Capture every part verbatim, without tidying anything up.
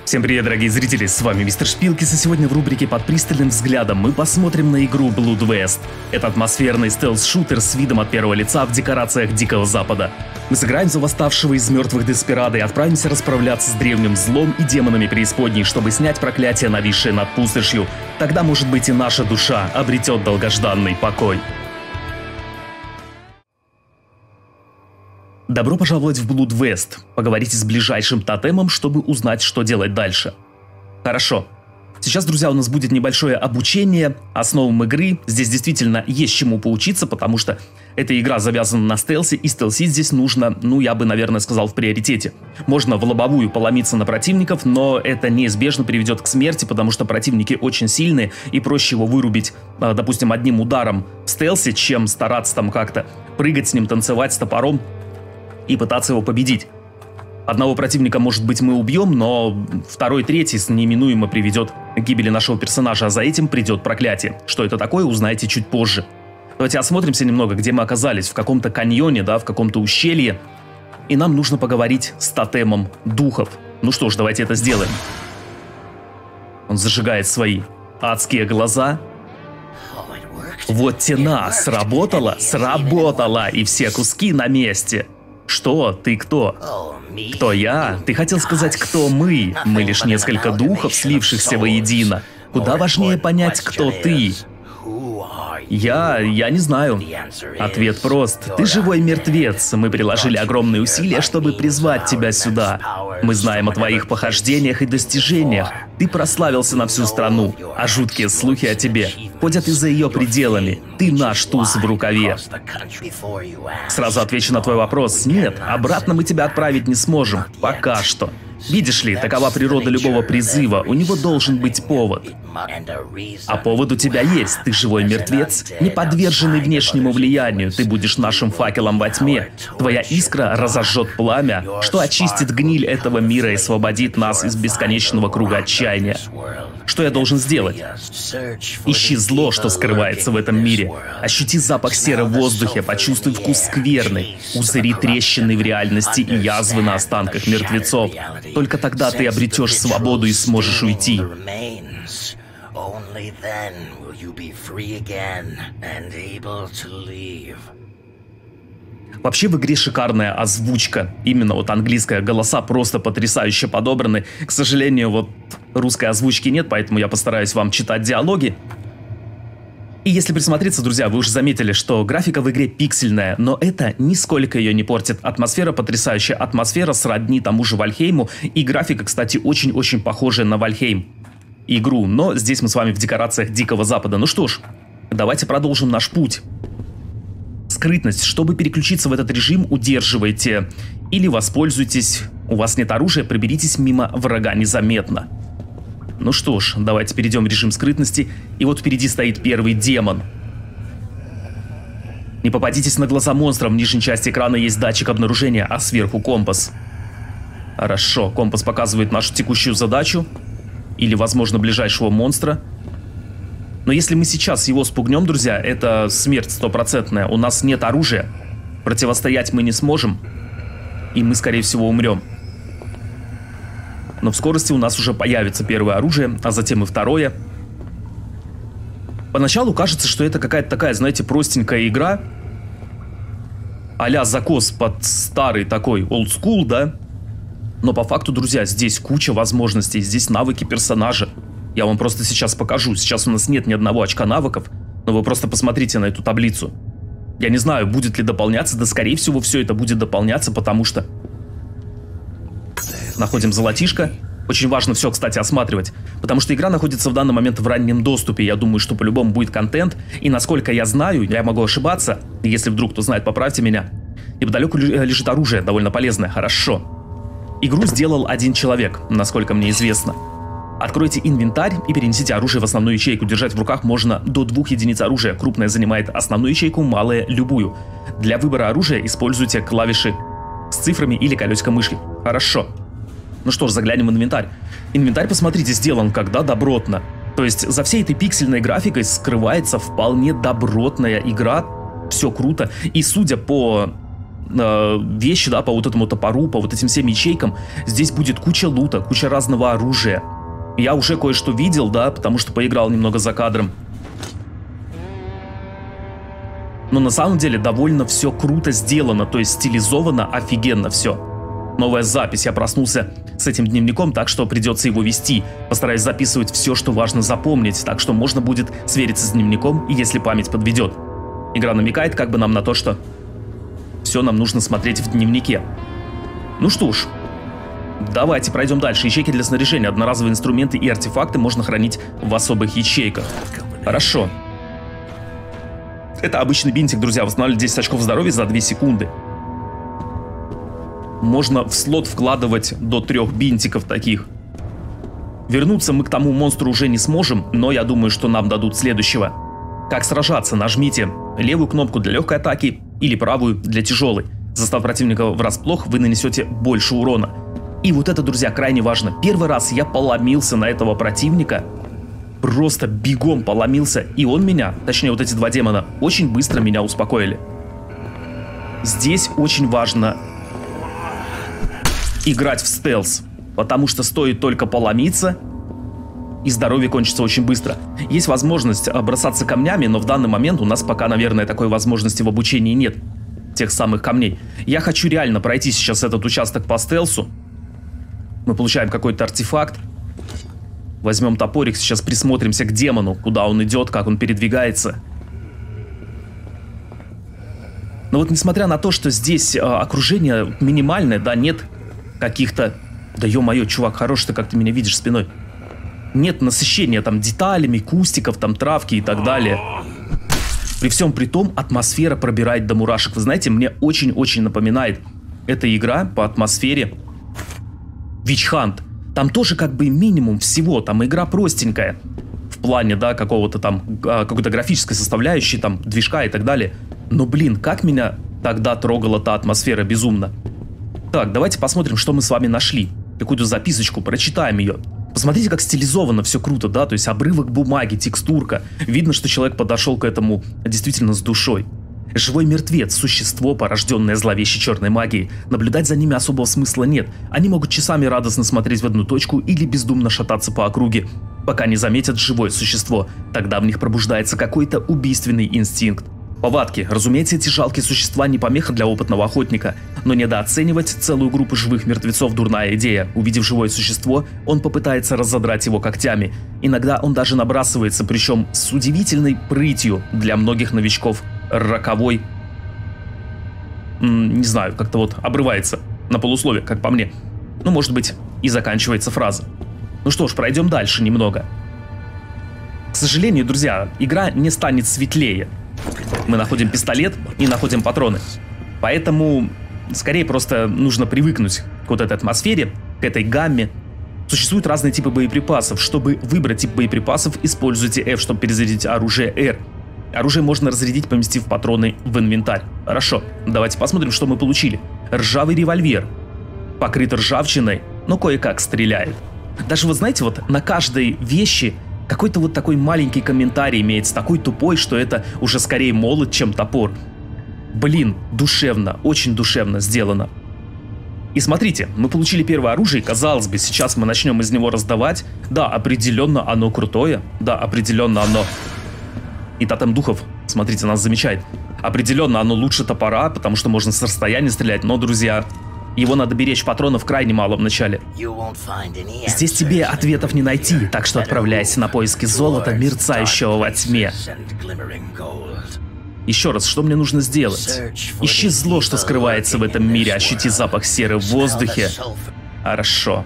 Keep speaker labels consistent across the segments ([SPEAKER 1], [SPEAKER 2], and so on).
[SPEAKER 1] Всем привет, дорогие зрители, с вами Мистер Шпилкис, и сегодня в рубрике «Под пристальным взглядом» мы посмотрим на игру Blood West. Это атмосферный стелс-шутер с видом от первого лица в декорациях Дикого Запада. Мы сыграем за восставшего из мертвых Деспирадо и отправимся расправляться с древним злом и демонами преисподней, чтобы снять проклятие, нависшее над пустошью. Тогда, может быть, и наша душа обретет долгожданный покой. Добро пожаловать в Blood West. Поговорите с ближайшим тотемом, чтобы узнать, что делать дальше. Хорошо. Сейчас, друзья, у нас будет небольшое обучение основам игры. Здесь действительно есть чему поучиться, потому что эта игра завязана на стелсе, и стелсить здесь нужно, ну, я бы, наверное, сказал, в приоритете. Можно в лобовую поломиться на противников, но это неизбежно приведет к смерти, потому что противники очень сильные, и проще его вырубить, допустим, одним ударом в стелсе, чем стараться там как-то прыгать с ним, танцевать с топором и пытаться его победить. Одного противника, может быть, мы убьем, но второй, третий неминуемо приведет к гибели нашего персонажа, а за этим придет проклятие. Что это такое, узнаете чуть позже. Давайте осмотримся немного, где мы оказались. В каком-то каньоне, да, в каком-то ущелье. И нам нужно поговорить с тотемом духов. Ну что ж, давайте это сделаем. Он зажигает свои адские глаза. Вот тена, сработала, сработала, и все куски на месте. Что? Ты кто? Кто я? Ты хотел сказать, кто мы? Мы лишь несколько духов, слившихся воедино. Куда важнее понять, кто ты. Я... я не знаю. Ответ прост. Ты живой мертвец. Мы приложили огромные усилия, чтобы призвать тебя сюда. Мы знаем о твоих похождениях и достижениях. Ты прославился на всю страну, а жуткие слухи о тебе ходят и за ее пределами. Ты наш туз в рукаве. Сразу отвечу на твой вопрос. Нет, обратно мы тебя отправить не сможем. Пока что. Видишь ли, такова природа любого призыва, у него должен быть повод. А повод у тебя есть, ты живой мертвец, не подверженный внешнему влиянию, ты будешь нашим факелом во тьме. Твоя искра разожжет пламя, что очистит гниль этого мира и освободит нас из бесконечного круга отчаяния. Что я должен сделать? Ищи зло, что скрывается в этом мире. Ощути запах серы в воздухе, почувствуй вкус скверны, узри трещины в реальности и язвы на останках мертвецов. Только тогда ты обретешь свободу и сможешь уйти. Вообще в игре шикарная озвучка. Именно вот английская, голоса просто потрясающе подобраны. К сожалению, вот русской озвучки нет, поэтому я постараюсь вам читать диалоги. И если присмотреться, друзья, вы уже заметили, что графика в игре пиксельная, но это нисколько ее не портит. Атмосфера потрясающая, атмосфера сродни тому же Вальхейму, и графика, кстати, очень-очень похожая на Вальхейм игру, но здесь мы с вами в декорациях Дикого Запада. Ну что ж, давайте продолжим наш путь. Скрытность. Чтобы переключиться в этот режим, удерживайте или воспользуйтесь. У вас нет оружия, проберитесь мимо врага незаметно. Ну что ж, давайте перейдем в режим скрытности. И вот впереди стоит первый демон. Не попадитесь на глаза монстрам. В нижней части экрана есть датчик обнаружения, а сверху компас. Хорошо, компас показывает нашу текущую задачу. Или, возможно, ближайшего монстра. Но если мы сейчас его спугнем, друзья, это смерть стопроцентная. У нас нет оружия. Противостоять мы не сможем. И мы, скорее всего, умрем. Но в скорости у нас уже появится первое оружие, а затем и второе. Поначалу кажется, что это какая-то такая, знаете, простенькая игра. А-ля закос под старый такой олдскул, да? Но по факту, друзья, здесь куча возможностей, здесь навыки персонажа. Я вам просто сейчас покажу. Сейчас у нас нет ни одного очка навыков, но вы просто посмотрите на эту таблицу. Я не знаю, будет ли дополняться, да скорее всего все это будет дополняться, потому что... Находим золотишко. Очень важно все, кстати, осматривать, потому что игра находится в данный момент в раннем доступе. Я думаю, что по-любому будет контент. И насколько я знаю, я могу ошибаться, если вдруг кто знает, поправьте меня. Неподалеку лежит оружие, довольно полезное, хорошо. Игру сделал один человек, насколько мне известно. Откройте инвентарь и перенесите оружие в основную ячейку. Держать в руках можно до двух единиц оружия. Крупное занимает основную ячейку, малое — любую. Для выбора оружия используйте клавиши с цифрами или колесико мышки. Хорошо. Ну что ж, заглянем в инвентарь. Инвентарь, посмотрите, сделан когда добротно. То есть за всей этой пиксельной графикой скрывается вполне добротная игра. Все круто. И судя по э, вещи, да, по вот этому топору, по вот этим всем ячейкам. Здесь будет куча лута, куча разного оружия. Я уже кое-что видел, да, потому что поиграл немного за кадром. Но на самом деле довольно все круто сделано, то есть стилизовано офигенно все. Новая запись. Я проснулся с этим дневником, так что придется его вести. Постараюсь записывать все, что важно запомнить, так что можно будет свериться с дневником, если память подведет. Игра намекает как бы нам на то, что все нам нужно смотреть в дневнике. Ну что ж, давайте пройдем дальше. Ячейки для снаряжения. Одноразовые инструменты и артефакты можно хранить в особых ячейках. Хорошо. Это обычный бинтик, друзья. Восстанавливает десять очков здоровья за две секунды. Можно в слот вкладывать до трех бинтиков таких. Вернуться мы к тому монстру уже не сможем, но я думаю, что нам дадут следующего. Как сражаться? Нажмите левую кнопку для легкой атаки или правую для тяжелой. Застав противника врасплох, вы нанесете больше урона. И вот это, друзья, крайне важно. Первый раз я поломился на этого противника. Просто бегом поломился. И он меня, точнее вот эти два демона, очень быстро меня успокоили. Здесь очень важно играть в стелс, потому что стоит только поломиться, и здоровье кончится очень быстро. Есть возможность бросаться камнями, но в данный момент у нас пока, наверное, такой возможности в обучении нет. Тех самых камней. Я хочу реально пройти сейчас этот участок по стелсу. Мы получаем какой-то артефакт. Возьмем топорик, сейчас присмотримся к демону, куда он идет, как он передвигается. Но вот несмотря на то, что здесь э, окружение минимальное, да, нет каких-то... Да ё-моё, чувак, хорош ты, как ты меня видишь спиной. Нет насыщения там деталями, кустиков, там травки и так далее. При всем при том, атмосфера пробирает до мурашек. Вы знаете, мне очень-очень напоминает эта игра по атмосфере Witch Hunt. Там тоже как бы минимум всего, там игра простенькая. В плане, да, какого-то там, какой-то графической составляющей, там, движка и так далее. Но, блин, как меня тогда трогала та атмосфера безумно. Так, давайте посмотрим, что мы с вами нашли. Какую-то записочку, прочитаем ее. Посмотрите, как стилизовано все круто, да, то есть обрывок бумаги, текстурка. Видно, что человек подошел к этому действительно с душой. Живой мертвец, существо, порожденное зловещей черной магией. Наблюдать за ними особого смысла нет. Они могут часами радостно смотреть в одну точку или бездумно шататься по округе, пока не заметят живое существо. Тогда в них пробуждается какой-то убийственный инстинкт. Повадки. Разумеется, эти жалкие существа не помеха для опытного охотника, но недооценивать целую группу живых мертвецов – дурная идея. Увидев живое существо, он попытается разодрать его когтями. Иногда он даже набрасывается, причем с удивительной прытью для многих новичков. Роковой, м, не знаю, как-то вот обрывается на полусловие, как по мне. Ну, может быть, и заканчивается фраза. Ну что ж, пройдем дальше немного. К сожалению, друзья, игра не станет светлее. Мы находим пистолет и находим патроны. Поэтому, скорее, просто нужно привыкнуть к вот этой атмосфере, к этой гамме. Существуют разные типы боеприпасов. Чтобы выбрать тип боеприпасов, используйте F, чтобы перезарядить оружие R. Оружие можно разрядить, поместив патроны в инвентарь. Хорошо, давайте посмотрим, что мы получили. Ржавый револьвер. Покрыт ржавчиной, но кое-как стреляет. Даже вот знаете, вот на каждой вещи какой-то вот такой маленький комментарий имеется, такой тупой, что это уже скорее молот, чем топор. Блин, душевно, очень душевно сделано. И смотрите, мы получили первое оружие, казалось бы, сейчас мы начнем из него раздавать. Да, определенно оно крутое, да, определенно оно... И тотем духов, смотрите, нас замечает. Определенно оно лучше топора, потому что можно с расстояния стрелять, но, друзья, его надо беречь, патронов крайне мало в начале. Здесь тебе ответов не найти, так что отправляйся на поиски золота, мерцающего во тьме. Еще раз, что мне нужно сделать? Ищи зло, что скрывается в этом мире, ощути запах серы в воздухе. Хорошо.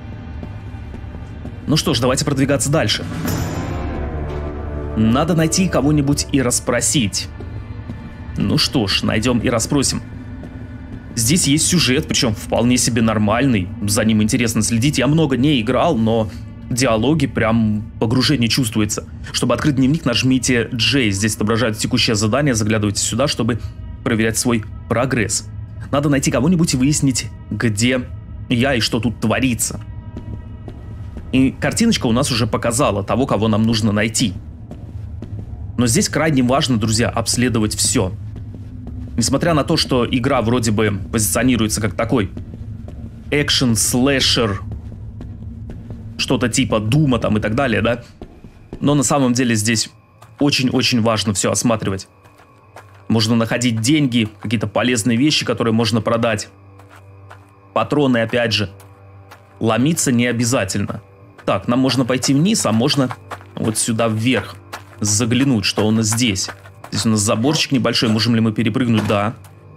[SPEAKER 1] Ну что ж, давайте продвигаться дальше. Надо найти кого-нибудь и расспросить. Ну что ж, найдем и расспросим. Здесь есть сюжет, причем вполне себе нормальный. За ним интересно следить. Я много не играл, но диалоги, прям погружение чувствуется. Чтобы открыть дневник, нажмите J. Здесь отображается текущее задание. Заглядывайте сюда, чтобы проверять свой прогресс. Надо найти кого-нибудь и выяснить, где я и что тут творится. И картиночка у нас уже показала того, кого нам нужно найти. Но здесь крайне важно, друзья, обследовать все. Несмотря на то, что игра вроде бы позиционируется как такой экшен-слэшер, что-то типа Дума там и так далее, да? Но на самом деле здесь очень-очень важно все осматривать. Можно находить деньги, какие-то полезные вещи, которые можно продать. Патроны, опять же. Ломиться не обязательно. Так, нам можно пойти вниз, а можно вот сюда вверх. Заглянуть, что у нас здесь. Здесь у нас заборчик небольшой, можем ли мы перепрыгнуть? Да.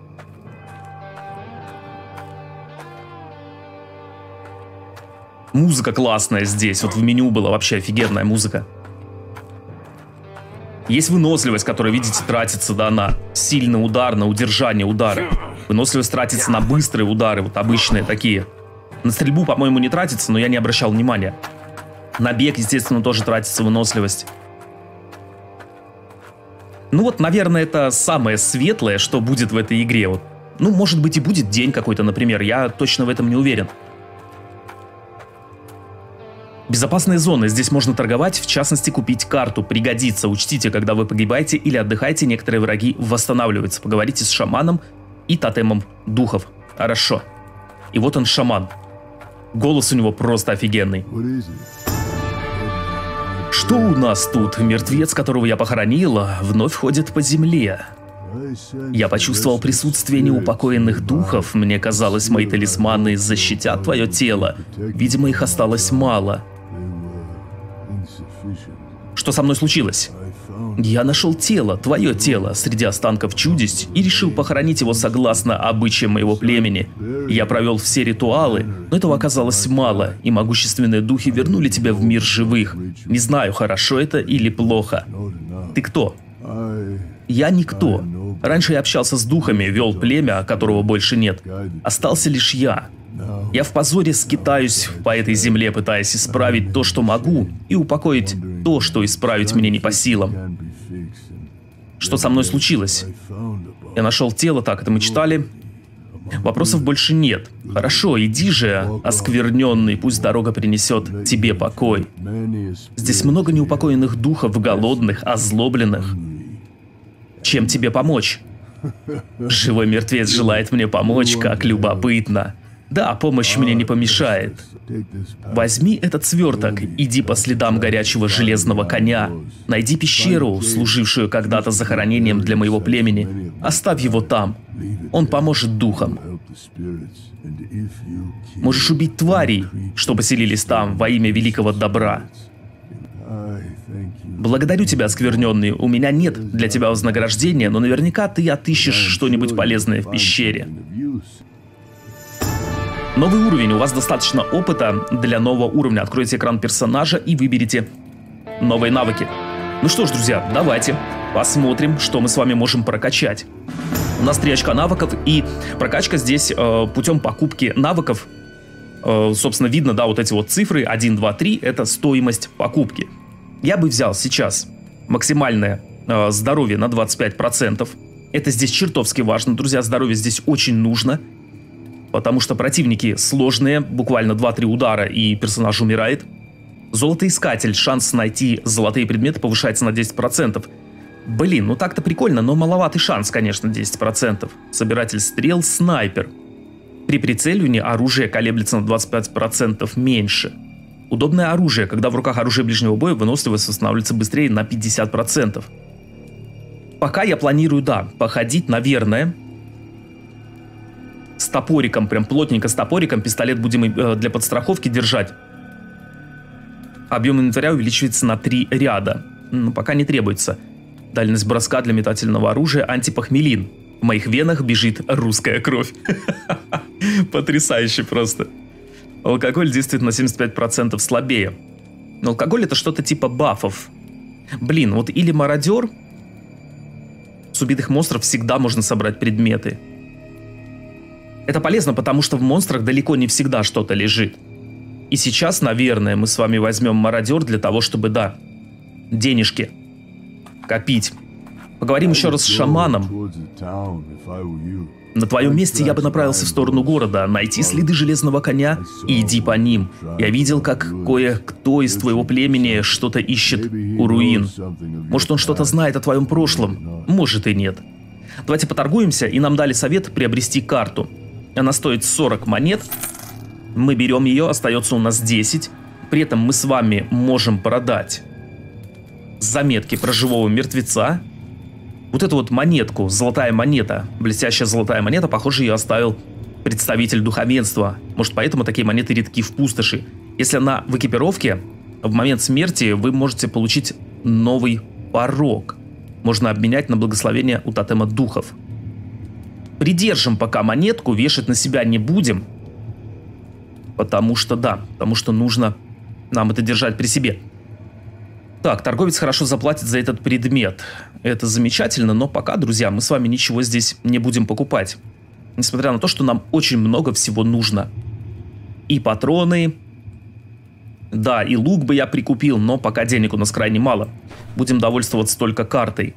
[SPEAKER 1] Музыка классная здесь, вот в меню была вообще офигенная музыка. Есть выносливость, которая, видите, тратится, да, на сильный удар, на удержание удара. Выносливость тратится на быстрые удары, вот обычные такие. На стрельбу, по-моему, не тратится, но я не обращал внимания. На бег, естественно, тоже тратится выносливость. Ну вот, наверное, это самое светлое, что будет в этой игре. Вот. Ну, может быть, и будет день какой-то, например, я точно в этом не уверен. Безопасные зоны. Здесь можно торговать, в частности, купить карту. Пригодится. Учтите, когда вы погибаете или отдыхаете, некоторые враги восстанавливаются. Поговорите с шаманом и тотемом духов. Хорошо. И вот он, шаман. Голос у него просто офигенный. Что у нас тут? Мертвец, которого я похоронила, вновь ходит по земле. Я почувствовал присутствие неупокоенных духов. Мне казалось, мои талисманы защитят твое тело. Видимо, их осталось мало. Что со мной случилось? Я нашел тело, твое тело, среди останков чудищ и решил похоронить его согласно обычаям моего племени. Я провел все ритуалы, но этого оказалось мало, и могущественные духи вернули тебя в мир живых. Не знаю, хорошо это или плохо. Ты кто? Я никто. Раньше я общался с духами, вел племя, которого больше нет. Остался лишь я. Я в позоре скитаюсь по этой земле, пытаясь исправить то, что могу, и упокоить то, что исправить мне не по силам. Что со мной случилось? Я нашел тело, так это мы читали. Вопросов больше нет. Хорошо, иди же, оскверненный, пусть дорога принесет тебе покой. Здесь много неупокоенных духов, голодных, озлобленных. Чем тебе помочь? Живой мертвец желает мне помочь, как любопытно. Да, помощь мне не помешает. Возьми этот сверток, иди по следам горячего железного коня. Найди пещеру, служившую когда-то захоронением для моего племени. Оставь его там. Он поможет духам. Можешь убить тварей, что поселились там во имя великого добра. Благодарю тебя, оскверненный. У меня нет для тебя вознаграждения, но наверняка ты отыщешь что-нибудь полезное в пещере. Новый уровень. У вас достаточно опыта для нового уровня. Откройте экран персонажа и выберите новые навыки. Ну что ж, друзья, давайте посмотрим, что мы с вами можем прокачать. У нас три очка навыков, и прокачка здесь э, путем покупки навыков. Э, собственно, видно, да, вот эти вот цифры один, два, три, это стоимость покупки. Я бы взял сейчас максимальное э, здоровье на двадцать пять процентов. Это здесь чертовски важно, друзья, здоровье здесь очень нужно. Потому что противники сложные, буквально два-три удара и персонаж умирает. Золотоискатель, шанс найти золотые предметы повышается на десять процентов. Блин, ну так-то прикольно, но маловатый шанс, конечно, десять процентов. Собиратель стрел, снайпер. При прицеливании оружие колеблется на двадцать пять процентов меньше. Удобное оружие, когда в руках оружие ближнего боя, выносливость восстанавливается быстрее на пятьдесят процентов. Пока я планирую, да, походить, наверное... с топориком, прям плотненько с топориком, пистолет будем э, для подстраховки держать. Объем инвентаря увеличивается на три ряда, но пока не требуется. Дальность броска для метательного оружия, антипохмелин. В моих венах бежит русская кровь. Потрясающе просто. Алкоголь действует на семьдесят пять процентов слабее. Но алкоголь это что-то типа бафов. Блин, вот или мародер. С убитых монстров всегда можно собрать предметы. Это полезно, потому что в монстрах далеко не всегда что-то лежит. И сейчас, наверное, мы с вами возьмем мародер для того, чтобы, да, денежки копить. Поговорим еще раз с шаманом. На твоем месте я бы направился в сторону города, найти следы железного коня и иди по ним. Я видел, как кое-кто из твоего племени что-то ищет у руин. Может, он что-то знает о твоем прошлом, может и нет. Давайте поторгуемся, и нам дали совет приобрести карту. Она стоит сорок монет. Мы берем ее, остается у нас десять. При этом мы с вами можем продать заметки про живого мертвеца. Вот эту вот монетку, золотая монета, блестящая золотая монета, похоже, ее оставил представитель духовенства. Может, поэтому такие монеты редки в пустоши. Если она в экипировке, в момент смерти вы можете получить новый порог. Можно обменять на благословение у тотема духов. Придержим пока монетку, вешать на себя не будем. Потому что да, потому что нужно нам это держать при себе. Так, торговец хорошо заплатит за этот предмет. Это замечательно, но пока, друзья, мы с вами ничего здесь не будем покупать. Несмотря на то, что нам очень много всего нужно. И патроны. Да, и лук бы я прикупил, но пока денег у нас крайне мало. Будем довольствоваться только картой.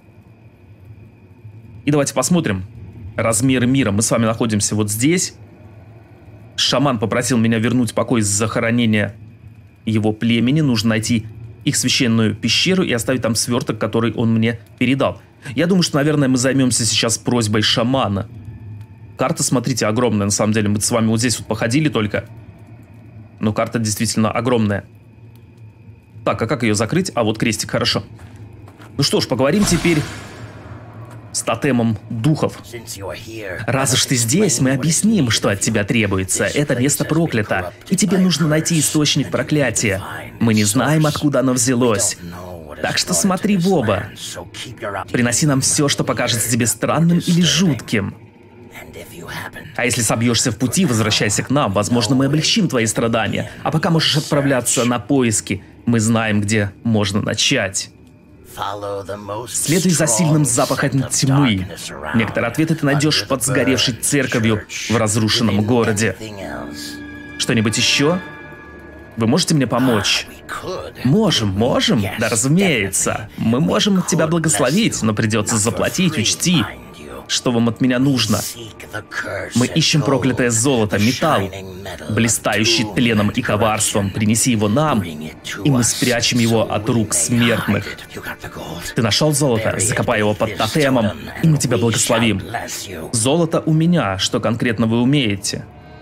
[SPEAKER 1] И давайте посмотрим размеры мира. Мы с вами находимся вот здесь. Шаман попросил меня вернуть покой с захоронения его племени. Нужно найти их священную пещеру и оставить там сверток, который он мне передал. Я думаю, что, наверное, мы займемся сейчас просьбой шамана. Карта, смотрите, огромная. На самом деле, мы с вами вот здесь вот походили только. Но карта действительно огромная. Так, а как ее закрыть? А, вот крестик, хорошо. Ну что ж, поговорим теперь с тотемом духов. Раз уж ты здесь, мы объясним, что от тебя требуется. Это место проклято, и тебе нужно найти источник проклятия. Мы не знаем, откуда оно взялось. Так что смотри в оба. Приноси нам все, что покажется тебе странным или жутким. А если собьешься в пути, возвращайся к нам. Возможно, мы облегчим твои страдания. А пока можешь отправляться на поиски. Мы знаем, где можно начать. Следуй за сильным запахом тьмы. Некоторые ответы ты найдешь под сгоревшей церковью в разрушенном городе. Что-нибудь еще? Вы можете мне помочь? Можем, можем. Да, разумеется. Мы можем тебя благословить, но придется заплатить, учти. Что вам от меня нужно? Мы ищем проклятое золото, металл, блистающий тленом и коварством. Принеси его нам, и мы спрячем его от рук смертных. Ты нашел золото? Закопай его под тотемом, и мы тебя благословим. Золото у меня. Что конкретно вы умеете?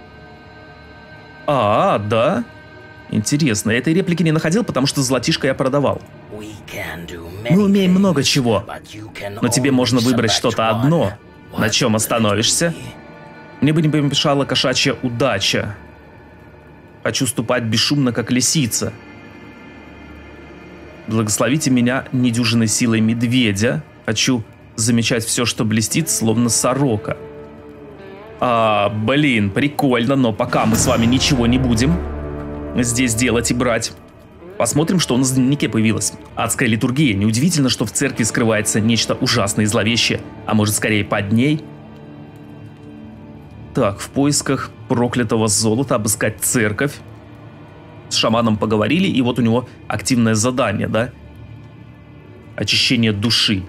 [SPEAKER 1] А, да? Интересно, я этой реплики не находил, потому что золотишко я продавал. Мы умеем много чего, но тебе можно выбрать что-то одно. На чем остановишься? Мне бы не помешала кошачья удача. Хочу ступать бесшумно, как лисица. Благословите меня недюжиной силой медведя. Хочу замечать все, что блестит, словно сорока. А, блин, прикольно, но пока мы с вами ничего не будем здесь делать и брать. Посмотрим, что у нас в дневнике появилось. Адская литургия. Неудивительно, что в церкви скрывается нечто ужасное и зловещее. А может, скорее под ней? Так, в поисках проклятого золота обыскать церковь. С шаманом поговорили, и вот у него активное задание, да? Очищение души.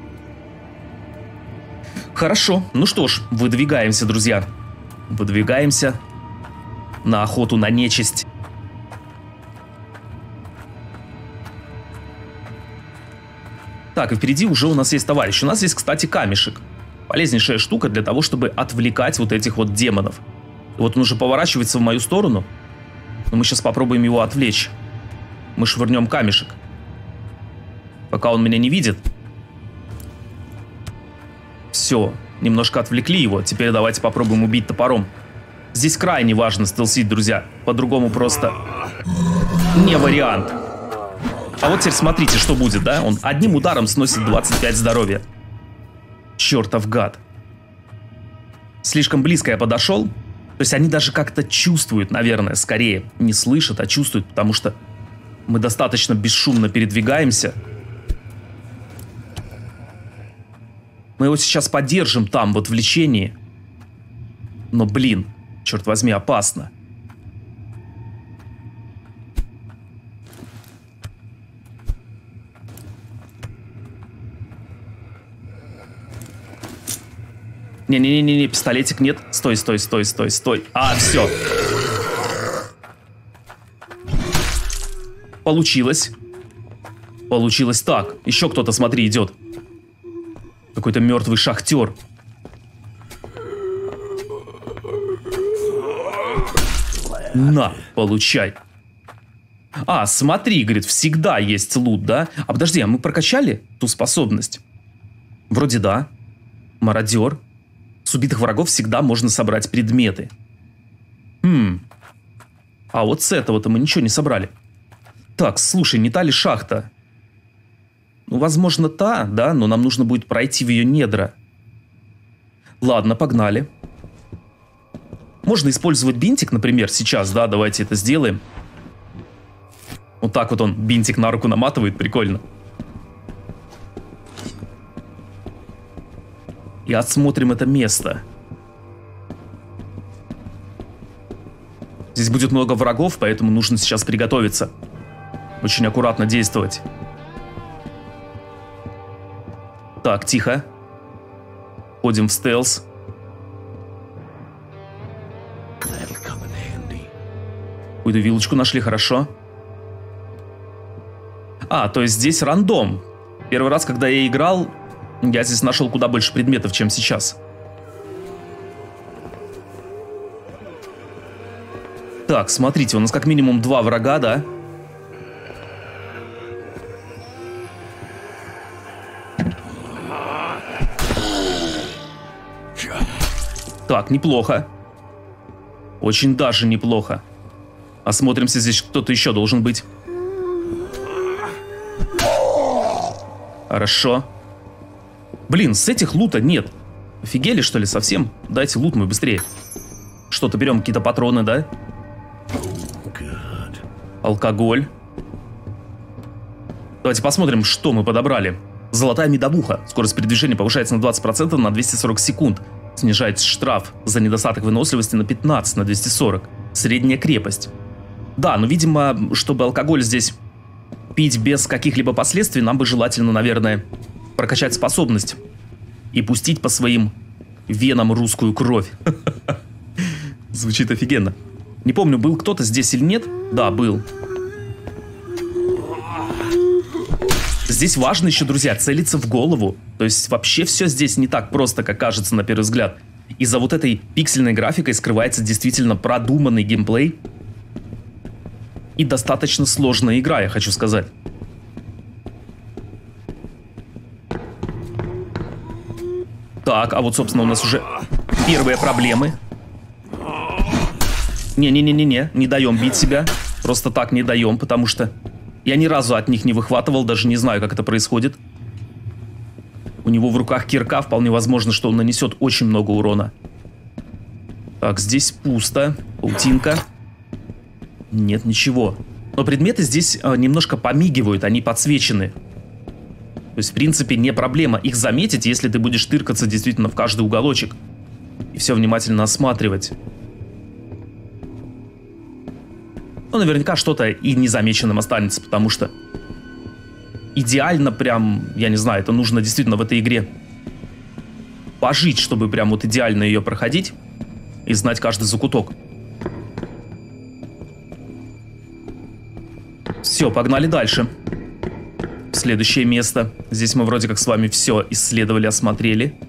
[SPEAKER 1] Хорошо. Ну что ж, выдвигаемся, друзья. Выдвигаемся на охоту на нечисть. Так, и впереди уже у нас есть товарищ. У нас есть, кстати, камешек. Полезнейшая штука для того, чтобы отвлекать вот этих вот демонов. И вот он уже поворачивается в мою сторону. Но мы сейчас попробуем его отвлечь. Мы швырнем камешек. Пока он меня не видит. Все, немножко отвлекли его. Теперь давайте попробуем убить топором. Здесь крайне важно стелсить, друзья. По-другому просто не вариант. А вот теперь смотрите, что будет, да? Он одним ударом сносит двадцать пять здоровья. Чертов гад. Слишком близко я подошел. То есть они даже как-то чувствуют, наверное, скорее. Не слышат, а чувствуют, потому что мы достаточно бесшумно передвигаемся. Мы его сейчас поддержим там, вот в лечении. Но, блин, черт возьми, опасно. Не-не-не-не, пистолетик нет. Стой, стой, стой, стой, стой. А, все. Получилось. Получилось так. Еще кто-то, смотри, идет. Какой-то мертвый шахтер. На, получай. А, смотри, говорит, всегда есть лут, да? А подожди, а мы прокачали ту способность? Вроде да. Мародер. С убитых врагов всегда можно собрать предметы. Хм. А вот с этого-то мы ничего не собрали. Так, слушай, не та ли шахта? Ну, возможно, та, да, но нам нужно будет пройти в ее недра. Ладно, погнали. Можно использовать бинтик, например, сейчас, да, давайте это сделаем. Вот так вот он бинтик на руку наматывает, прикольно. И осмотрим это место. Здесь будет много врагов, поэтому нужно сейчас приготовиться. Очень аккуратно действовать. Так, тихо. Входим в стелс. Какую-то вилочку нашли, хорошо. А, то есть здесь рандом. Первый раз, когда я играл, я здесь нашел куда больше предметов, чем сейчас. Так, смотрите, у нас как минимум два врага, да? Так, неплохо. Очень даже неплохо. Осмотримся, здесь кто-то еще должен быть. Хорошо. Блин, с этих лута нет. Офигели, что ли, совсем? Дайте лут мой быстрее. Что-то берем, какие-то патроны, да? Алкоголь. Давайте посмотрим, что мы подобрали. Золотая медовуха. Скорость передвижения повышается на двадцать процентов на двести сорок секунд. Снижается штраф за недостаток выносливости на пятнадцать на двести сорок. Средняя крепость. Да, но, видимо, чтобы алкоголь здесь пить без каких-либо последствий, нам бы желательно, наверное, прокачать способность и пустить по своим венам русскую кровь. Звучит офигенно. Не помню, был кто-то здесь или нет. Да, был. Здесь важно еще, друзья, целиться в голову. То есть вообще все здесь не так просто, как кажется на первый взгляд. И за вот этой пиксельной графикой скрывается действительно продуманный геймплей. И достаточно сложная игра, я хочу сказать. Так, а вот, собственно, у нас уже первые проблемы. Не-не-не-не-не, не даем бить себя. Просто так не даем, потому что я ни разу от них не выхватывал, даже не знаю, как это происходит. У него в руках кирка, вполне возможно, что он нанесет очень много урона. Так, здесь пусто. Паутинка. Нет, ничего. Но предметы здесь э, немножко помигивают, они подсвечены. То есть, в принципе, не проблема их заметить, если ты будешь тыркаться действительно в каждый уголочек. И все внимательно осматривать. Но наверняка что-то и незамеченным останется, потому что идеально прям, я не знаю, это нужно действительно в этой игре пожить, чтобы прям вот идеально ее проходить и знать каждый закуток. Все, погнали дальше. Следующее место. Здесь мы вроде как с вами все исследовали, осмотрели.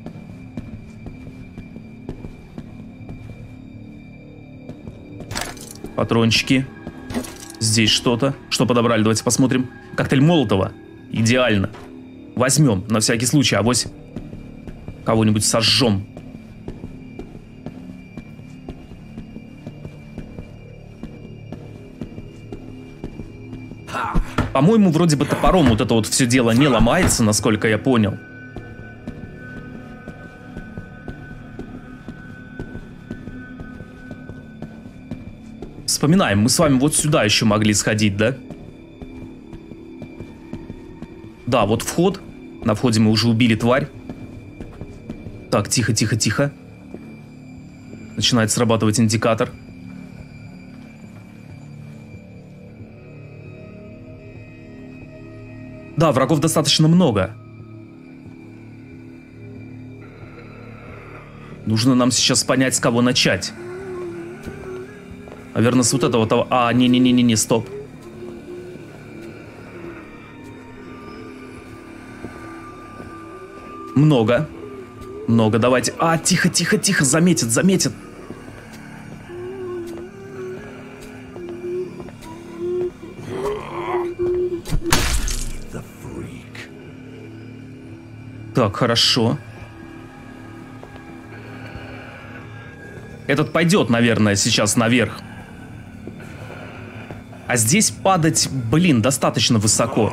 [SPEAKER 1] Патрончики. Здесь что-то. Что подобрали? Давайте посмотрим. Коктейль Молотова. Идеально. Возьмем, на всякий случай. Авось кого-нибудь сожжем. По-моему, вроде бы топором вот это вот все дело не ломается, насколько я понял. Вспоминаем, мы с вами вот сюда еще могли сходить, да? Да, вот вход. На входе мы уже убили тварь. Так, тихо, тихо, тихо. Начинает срабатывать индикатор. Да, врагов достаточно много. Нужно нам сейчас понять, с кого начать. Наверное, с вот этого того... А, не-не-не-не, стоп. Много. Много, давайте. А, тихо, тихо, тихо, заметит, заметит. Так, хорошо. Этот пойдет, наверное, сейчас наверх. А здесь падать, блин, достаточно высоко.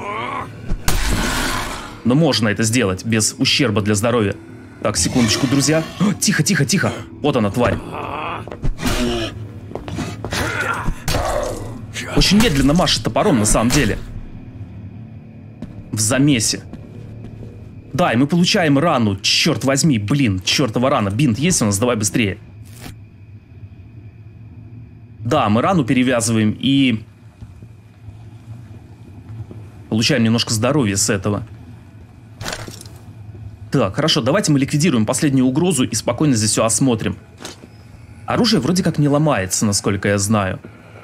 [SPEAKER 1] Но можно это сделать без ущерба для здоровья. Так, секундочку, друзья. О, тихо, тихо, тихо. Вот она, тварь. Очень медленно машет топором, на самом деле. В замесе. Да, и мы получаем рану. Черт возьми, блин, чертова рана. Бинт есть у нас? Давай быстрее. Да, мы рану перевязываем и... получаем немножко здоровья с этого. Так, хорошо, давайте мы ликвидируем последнюю угрозу и спокойно здесь все осмотрим. Оружие вроде как не ломается, насколько я знаю.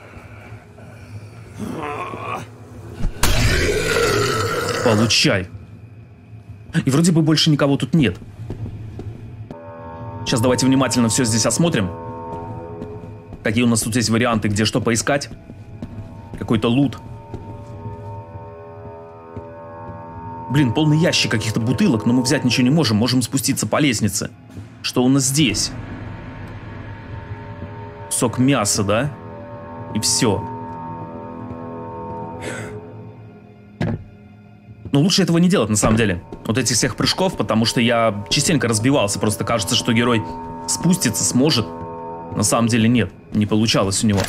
[SPEAKER 1] Получай. И вроде бы больше никого тут нет. Сейчас давайте внимательно все здесь осмотрим. Какие у нас тут есть варианты, где что поискать. Какой-то лут. Блин, полный ящик каких-то бутылок, но мы взять ничего не можем. Можем спуститься по лестнице. Что у нас здесь? Сок мяса, да? И все. Но лучше этого не делать, на самом деле. Вот этих всех прыжков, потому что я частенько разбивался. Просто кажется, что герой спуститься сможет. На самом деле нет, не получалось у него.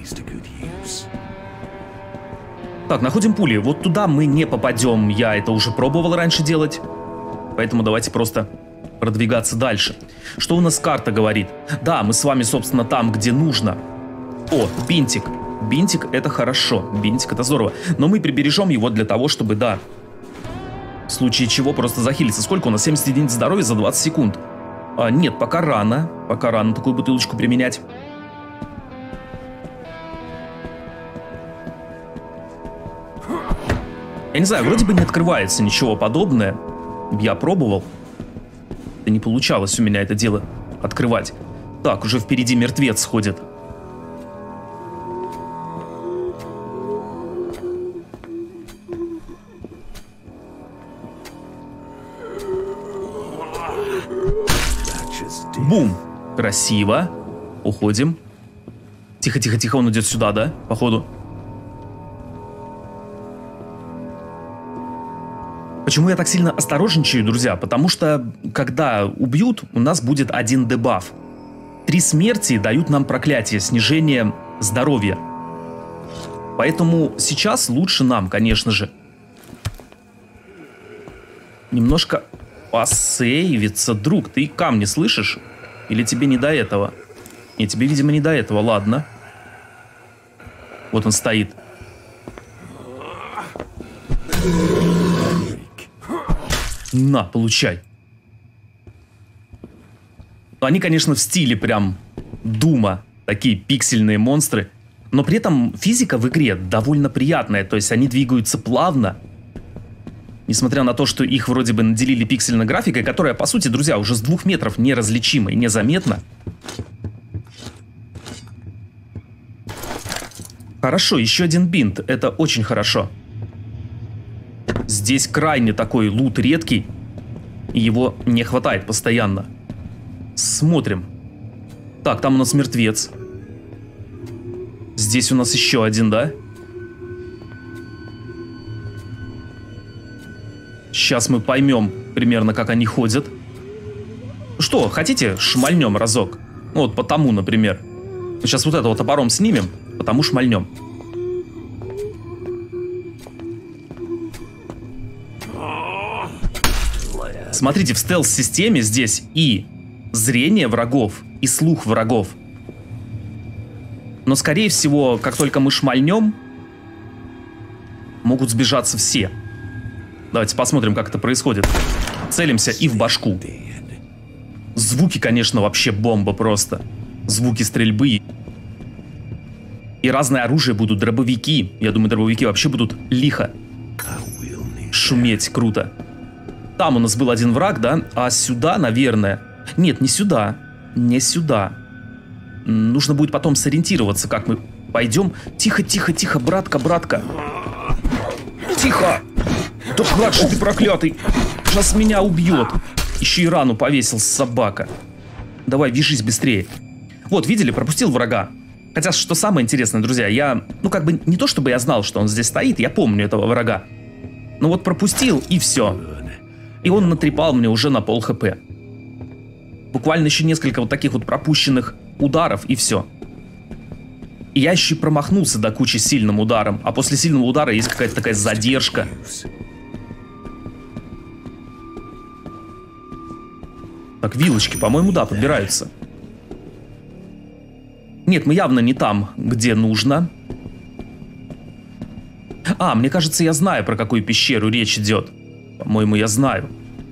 [SPEAKER 1] Так, находим пули. Вот туда мы не попадем. Я это уже пробовал раньше делать. Поэтому давайте просто продвигаться дальше. Что у нас карта говорит? Да, мы с вами, собственно, там, где нужно. О, бинтик. Бинтик — это хорошо. Бинтик — это здорово. Но мы прибережем его для того, чтобы, да, в случае чего просто захилиться. Сколько у нас? семьдесят единиц здоровья за двадцать секунд. А, нет, пока рано. Пока рано такую бутылочку применять. Я не знаю, вроде бы не открывается ничего подобное. Я пробовал. Да не получалось у меня это дело открывать. Так, уже впереди мертвец ходит. Бум! Красиво. Уходим. Тихо-тихо-тихо, он идет сюда, да? Походу. Почему я так сильно осторожничаю, друзья? Потому что, когда убьют, у нас будет один дебаф. Три смерти дают нам проклятие, снижение здоровья. Поэтому сейчас лучше нам, конечно же, немножко посейвиться. Друг, ты камни слышишь? Или тебе не до этого? Не, тебе, видимо, не до этого. Ладно. Вот он стоит. На, получай. Они, конечно, в стиле прям Дума. Такие пиксельные монстры. Но при этом физика в игре довольно приятная. То есть они двигаются плавно. Несмотря на то, что их вроде бы наделили пиксельной графикой, которая, по сути, друзья, уже с двух метров неразличима и незаметна. Хорошо, еще один бинт. Это очень хорошо. Здесь крайне такой лут редкий. И его не хватает постоянно. Смотрим. Так, там у нас мертвец. Здесь у нас еще один, да? Сейчас мы поймем примерно, как они ходят. Что, хотите, шмальнем разок? Вот по тому, например. Сейчас вот этого топором снимем, потому шмальнем. Смотрите, в стелс-системе здесь и зрение врагов, и слух врагов. Но, скорее всего, как только мы шмальнем, могут сбежаться все. Давайте посмотрим, как это происходит. Целимся и в башку. Звуки, конечно, вообще бомба просто. Звуки стрельбы. И разное оружие будут, дробовики. Я думаю, дробовики вообще будут лихо шуметь, круто. Там у нас был один враг, да? А сюда, наверное... Нет, не сюда. Не сюда. Нужно будет потом сориентироваться, как мы пойдем. Тихо, тихо, тихо, братка, братка. Тихо! Да младший ты проклятый! Сейчас меня убьет. Еще и рану повесил собака. Давай, вяжись быстрее. Вот, видели, пропустил врага. Хотя, что самое интересное, друзья, я... Ну, как бы не то, чтобы я знал, что он здесь стоит, я помню этого врага. Но вот пропустил, и все. И он натрепал мне уже на пол хп. Буквально еще несколько вот таких вот пропущенных ударов, и все. И я еще и промахнулся до кучи сильным ударом. А после сильного удара есть какая-то такая задержка. Так, вилочки, по-моему, да, подбираются. Нет, мы явно не там, где нужно. А, мне кажется, я знаю, про какую пещеру речь идет. По-моему, я знаю.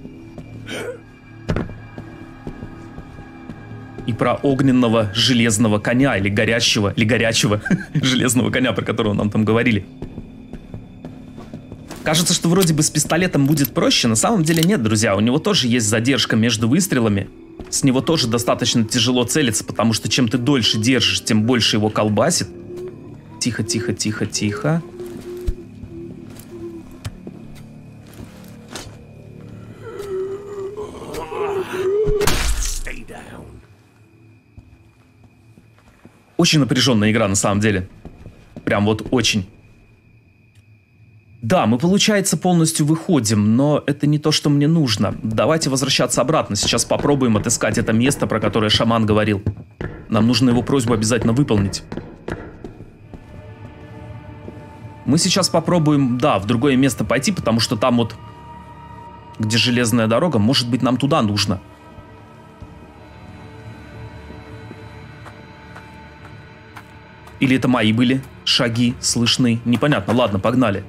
[SPEAKER 1] И про огненного железного коня, или горящего, или горячего железного коня, про которого нам там говорили. Кажется, что вроде бы с пистолетом будет проще, на самом деле нет, друзья. У него тоже есть задержка между выстрелами. С него тоже достаточно тяжело целиться, потому что чем ты дольше держишь, тем больше его колбасит. Тихо, тихо, тихо, тихо. Очень напряженная игра на самом деле. Прям вот очень. Да, мы, получается, полностью выходим, но это не то, что мне нужно. Давайте возвращаться обратно. Сейчас попробуем отыскать это место, про которое шаман говорил. Нам нужно его просьбу обязательно выполнить. Мы сейчас попробуем, да, в другое место пойти, потому что там вот, где железная дорога, может быть, нам туда нужно. Или это мои были шаги слышны? Непонятно. Ладно, погнали.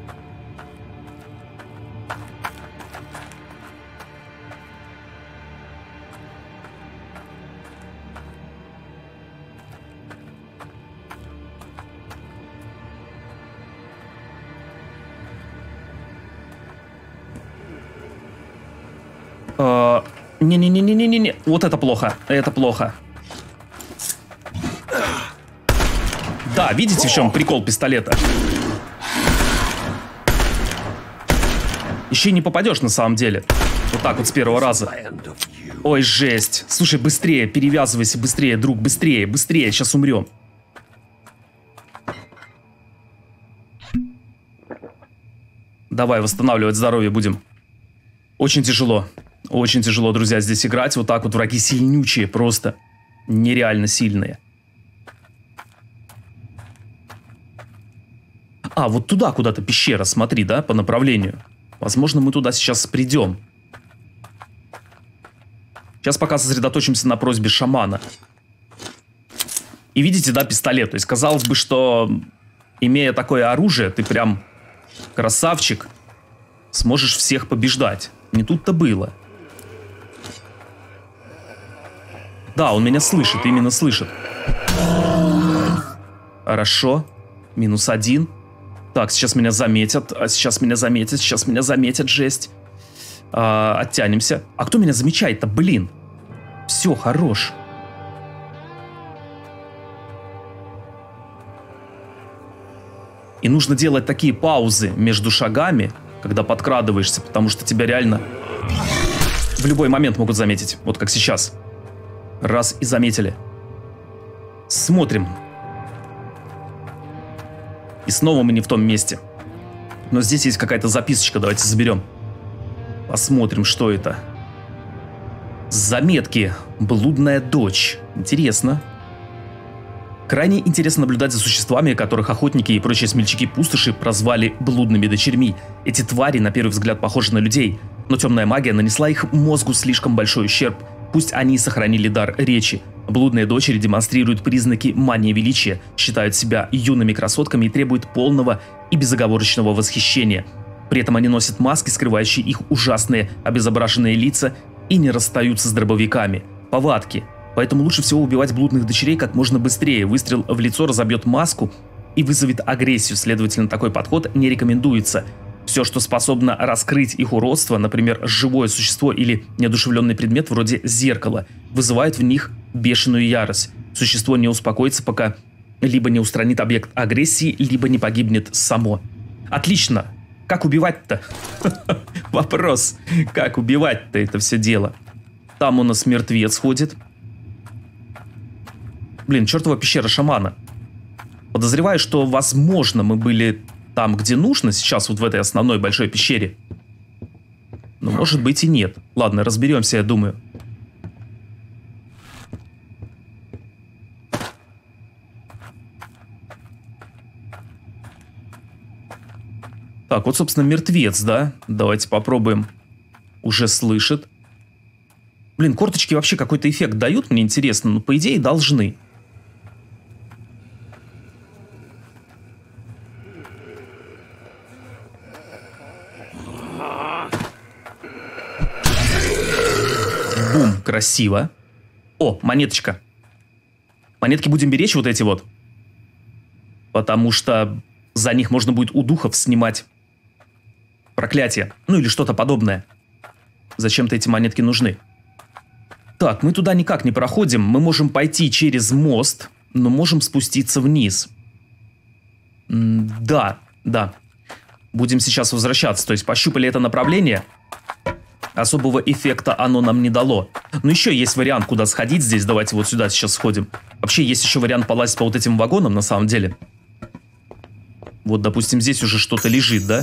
[SPEAKER 1] Не-не-не-не-не-не. Вот это плохо. Это плохо. Да, видите, в чем прикол пистолета? Еще и не попадешь на самом деле. Вот так вот с первого раза. Ой, жесть. Слушай, быстрее, перевязывайся, быстрее, друг, быстрее, быстрее, сейчас умрем. Давай, восстанавливать здоровье будем. Очень тяжело. Очень тяжело, друзья, здесь играть. Вот так вот враги сильнючие, просто нереально сильные. А, вот туда куда-то пещера, смотри, да, по направлению. Возможно, мы туда сейчас придем. Сейчас пока сосредоточимся на просьбе шамана. И видите, да, пистолет. То есть, казалось бы, что, имея такое оружие, ты прям красавчик, сможешь всех побеждать. Не тут-то было. Да, он меня слышит, именно слышит. Хорошо. Минус один. Так, сейчас меня заметят. А сейчас меня заметят, сейчас меня заметят, жесть. А, оттянемся. А кто меня замечает-то, блин? Все, хорош. И нужно делать такие паузы между шагами, когда подкрадываешься, потому что тебя реально в любой момент могут заметить. Вот как сейчас. Раз и заметили. Смотрим. И снова мы не в том месте. Но здесь есть какая-то записочка, давайте заберем. Посмотрим, что это. Заметки. Блудная дочь. Интересно. Крайне интересно наблюдать за существами, которых охотники и прочие смельчаки-пустоши прозвали блудными дочерьми. Эти твари, на первый взгляд, похожи на людей, но темная магия нанесла их мозгу слишком большой ущерб. Пусть они и сохранили дар речи. Блудные дочери демонстрируют признаки мании величия, считают себя юными красотками и требуют полного и безоговорочного восхищения. При этом они носят маски, скрывающие их ужасные обезображенные лица, и не расстаются с дробовиками. Повадки. Поэтому лучше всего убивать блудных дочерей как можно быстрее. Выстрел в лицо разобьет маску и вызовет агрессию, следовательно, такой подход не рекомендуется. Все, что способно раскрыть их уродство, например, живое существо или неодушевленный предмет вроде зеркала, вызывает в них бешеную ярость. Существо не успокоится, пока либо не устранит объект агрессии, либо не погибнет само. Отлично! Как убивать-то? Вопрос. Как убивать-то это все дело? Там у нас мертвец ходит. Блин, чертова пещера шамана. Подозреваю, что, возможно, мы были там, где нужно, сейчас вот в этой основной большой пещере. Но может быть и нет. Ладно, разберемся, я думаю. Так, вот, собственно, мертвец, да? Давайте попробуем. Уже слышит. Блин, корточки вообще какой-то эффект дают, мне интересно. Но, по идее, должны. Бум, красиво. О, монеточка. Монетки будем беречь вот эти вот. Потому что за них можно будет у духов снимать проклятие. Ну или что-то подобное. Зачем-то эти монетки нужны. Так, мы туда никак не проходим. Мы можем пойти через мост, но можем спуститься вниз. М да, да. Будем сейчас возвращаться. То есть пощупали это направление. Особого эффекта оно нам не дало. Но еще есть вариант, куда сходить здесь. Давайте вот сюда сейчас сходим. Вообще есть еще вариант полазить по вот этим вагонам, на самом деле. Вот, допустим, здесь уже что-то лежит, да?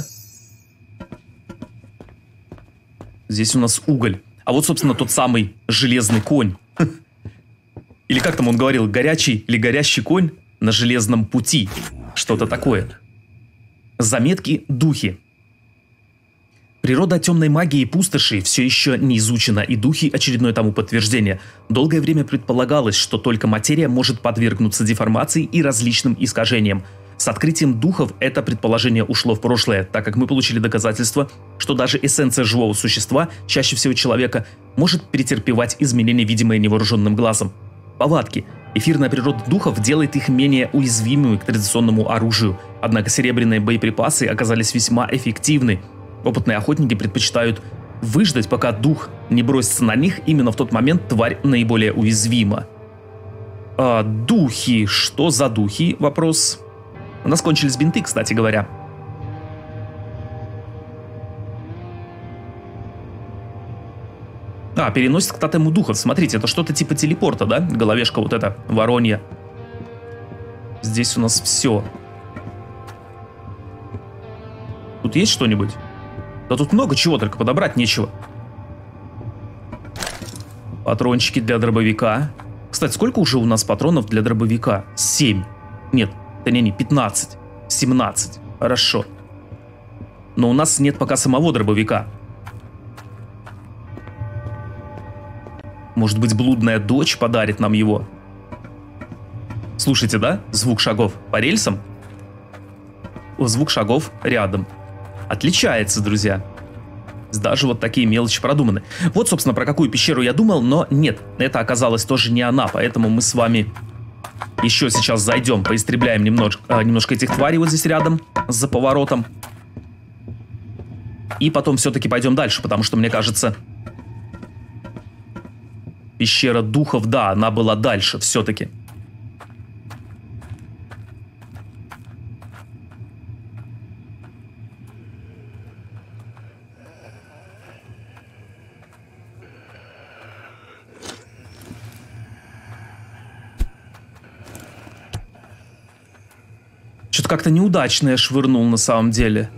[SPEAKER 1] Здесь у нас уголь. А вот, собственно, тот самый железный конь. Или как там он говорил, горячий или горящий конь на железном пути. Что-то такое. Заметки духи. Природа темной магии и пустоши все еще не изучена, и духи – очередное тому подтверждение. Долгое время предполагалось, что только материя может подвергнуться деформации и различным искажениям. С открытием духов это предположение ушло в прошлое, так как мы получили доказательство, что даже эссенция живого существа, чаще всего человека, может претерпевать изменения, видимые невооруженным глазом. Повадки. Эфирная природа духов делает их менее уязвимыми к традиционному оружию, однако серебряные боеприпасы оказались весьма эффективны. Опытные охотники предпочитают выждать, пока дух не бросится на них, именно в тот момент тварь наиболее уязвима. А, духи. Что за духи? Вопрос. У нас кончились бинты, кстати говоря. А, переносит к тотему духов. Смотрите, это что-то типа телепорта, да? Головешка вот эта, воронья. Здесь у нас все. Тут есть что-нибудь? Да тут много чего, только подобрать нечего. Патрончики для дробовика. Кстати, сколько уже у нас патронов для дробовика? семь. Нет, да не, не, пятнадцать. семнадцать. Хорошо. Но у нас нет пока самого дробовика. Может быть, блудная дочь подарит нам его? Слушайте, да? Звук шагов по рельсам. Звук шагов рядом. Отличается, друзья. Даже вот такие мелочи продуманы. Вот, собственно, про какую пещеру я думал, но нет, это оказалось тоже не она, поэтому мы с вами еще сейчас зайдем, поистребляем немножко, э, немножко этих тварей вот здесь рядом, за поворотом. И потом все-таки пойдем дальше, потому что, мне кажется, пещера духов, да, она была дальше все-таки. Что-то как-то неудачно я швырнул на самом деле.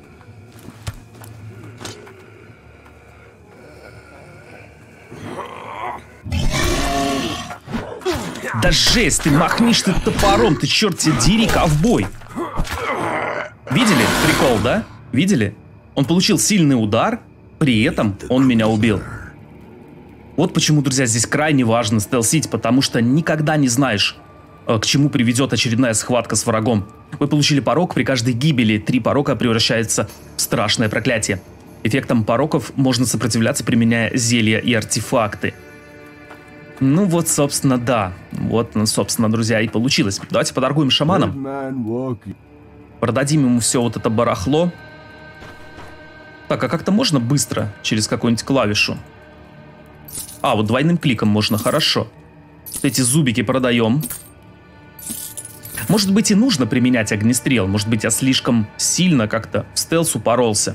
[SPEAKER 1] Да жесть, ты махнишь ты топором, ты черт тебе дери, ковбой. Видели прикол, да? Видели? Он получил сильный удар, при этом он меня убил. Вот почему, друзья, здесь крайне важно стелсить, потому что никогда не знаешь, к чему приведет очередная схватка с врагом. Вы получили порок, при каждой гибели три порока превращаются в страшное проклятие. Эффектам пороков можно сопротивляться, применяя зелья и артефакты. Ну вот, собственно, да. Вот, собственно, друзья, и получилось. Давайте поторгуем шаманом. Продадим ему все вот это барахло. Так, а как-то можно быстро через какую-нибудь клавишу? А, вот двойным кликом можно, хорошо. Вот эти зубики продаем. Может быть и нужно применять огнестрел. Может быть я слишком сильно как-то в стелс упоролся.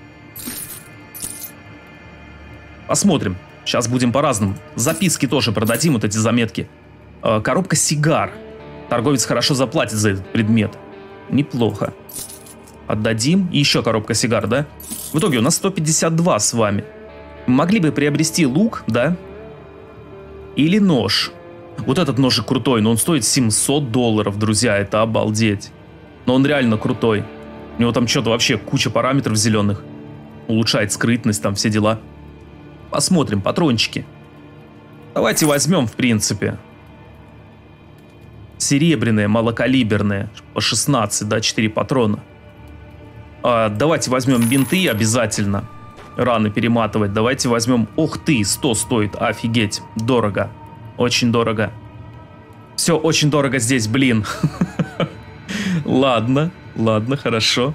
[SPEAKER 1] Посмотрим. Сейчас будем по-разному. Записки тоже продадим, вот эти заметки. Э, коробка сигар. Торговец хорошо заплатит за этот предмет. Неплохо. Отдадим. И еще коробка сигар, да? В итоге у нас сто пятьдесят два с вами. Могли бы приобрести лук, да? Или нож. Вот этот ножик крутой, но он стоит семьсот долларов, друзья. Это обалдеть. Но он реально крутой. У него там что-то вообще куча параметров зеленых. Улучшает скрытность, там все дела. Посмотрим, патрончики. Давайте возьмем, в принципе. Серебряные, малокалиберные. По шестнадцать, да, четыре патрона. А, давайте возьмем бинты обязательно. Раны перематывать. Давайте возьмем... Ох ты, сто стоит. Офигеть. Дорого. Очень дорого. Все очень дорого здесь, блин. Ладно, ладно, хорошо.